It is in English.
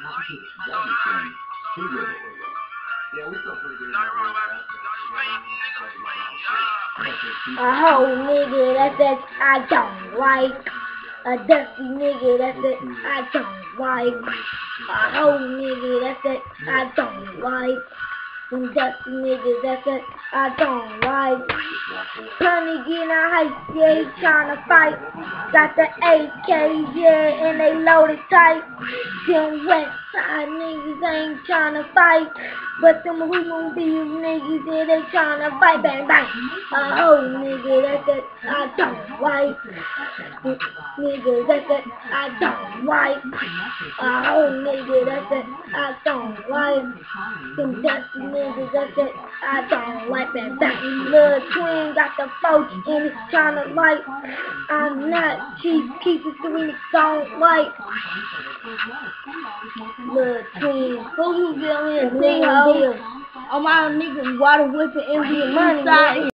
A hoe nigga, that's it, I don't like. A dusty nigga, that's it, I don't like. A hoe nigga, that's it, I don't like. Some dusty niggas, that's it, I don't like. Honey getting a hype, yeah, he tryna fight. Got the AK, yeah, and they loaded tight. Them west side niggas ain't tryna fight. But them hoodlum niggas, yeah, they tryna fight. Bang, bang. A hoe nigga, that's it, I don't like. Nigga, that's it, I don't like. A hoe nigga, that's it, I don't like. Them dusty niggas, that's it, I don't like. Bang, bang. Lil Twin got the folks in it tryna like. I'm not cheap, keep it to me, don't like. Lil Twin, who you get on here, see, ho? Oh, my niggas water whipping, envy money,